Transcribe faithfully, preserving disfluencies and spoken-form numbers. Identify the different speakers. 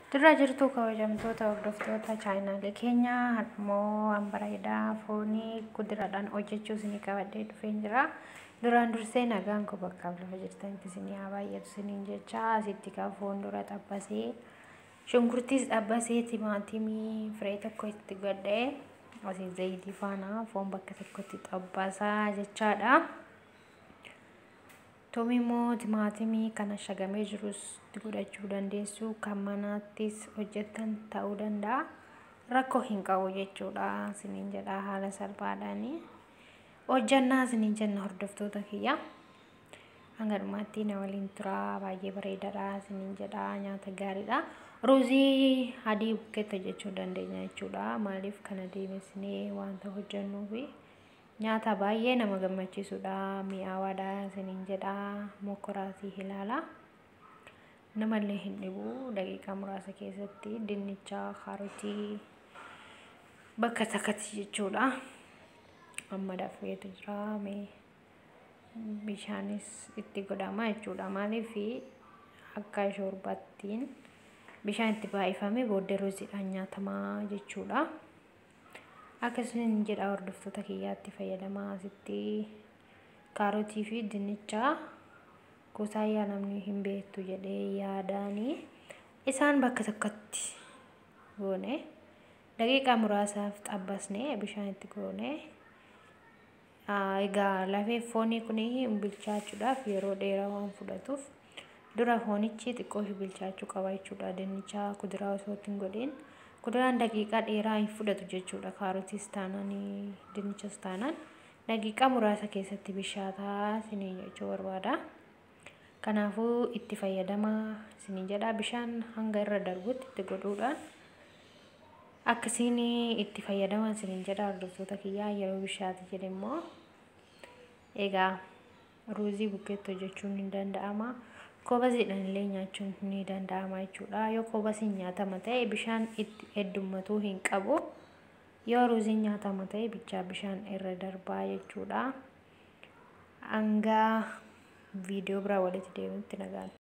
Speaker 1: Dura jirtu kabajamtoota hordoftoota chaayinaalee keenya harmoo hambareedaa foonii kuduraadhaan hojjechuu isinii qabadhee dhufeen jira. Duraan dursee nagaan ko bakka lafa jirtanitti isinii haa baay'atu isiniin jecha asitti kan foon dura xabbasee shunkurtiis xabbasee timaatimii firee tokko itti godhee asii zayitii faana foon bakka tokkotti xabbasaa jechaadha. Tomimo timaatimii kana shagamee jirus godhachuu dandeessu kan manaattis hojjetan ta'uu danda'a. Rakkoo hin qabu jechuudha isiniin jedha haala salphaadhaani. Hojjannaa isiniin jenna hordoftoota kiyya. Hanga dhumaatti na waliin turaa baay'ee bareedaadha isiniin jedha nyaata gaariidha. Ruuzii adii bukeetta jechuu dandeenya jechuudha. Maaliif kana deemesnee wanta hojjennuufi nyaata baay'ee nama gammachiisudha mi'aawaadha isiniin jedha mokoraasii ilaala. Namallee hin dhibu daqiiqaa muraasa keessatti dinnicha kaarotii bakka takkatti jechuudha. Amma dafeetu jira mee bishaanis itti godhama jechuudha. Maaliif akka shoorbaattiin bishaan itti baay'ifame booddee ruuziidhaan nyaatamaa jechuudha. Akkasumas jedha hordoftoota kiyyaatti fayyadamaa asitti kaarotii fi dinnicha gosa yaa namni hin beektu jedhee yaadaanii isaan bakka tokkotti goone daqiiqaa muraasaaf xabbasnee bishaan itti goone egaa lafee foonii kun bilchaachuudhaaf yeroo dheeraa waan fudhatuuf dura foonichi xiqqoo bilchaachuu qaba jechuudha. Dinnicha kuduraa osoo hin godhin kuduraan daqiiqaa dheeraa hin fudhatu jechuudha. Kaarotiis taanaan dinnichas taanaan daqiiqaa muraasa keessatti bishaataa isiniin jechuu barbaada. Kanaafuu itti fayyadamaa isiniin jedha bishaan hanga irra darbutti itti godhuudhaan akkasiin itti fayyadamaa isiniin jedha hordoftoota kiyyaa. Yeroo bishaati jedhe immoo egaa ruuzii bukeetti hojjechuun ni danda'ama. Kobasiidhaan illee nyaachuun ni danda'ama jechuudha. Yoo kobasiin nyaatama ta'e bishaan itti heddummatuu hin qabu. Yoo ruuziin nyaatama ta'e bichaa bishaan irra darbaa jechuudha. Hanga viidiyoo biraa walitti deebinutti nagaan.